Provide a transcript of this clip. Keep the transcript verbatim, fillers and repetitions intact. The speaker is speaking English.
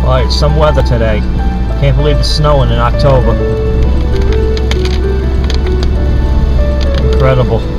Boy, it's some weather today. Can't believe it's snowing in October. Incredible.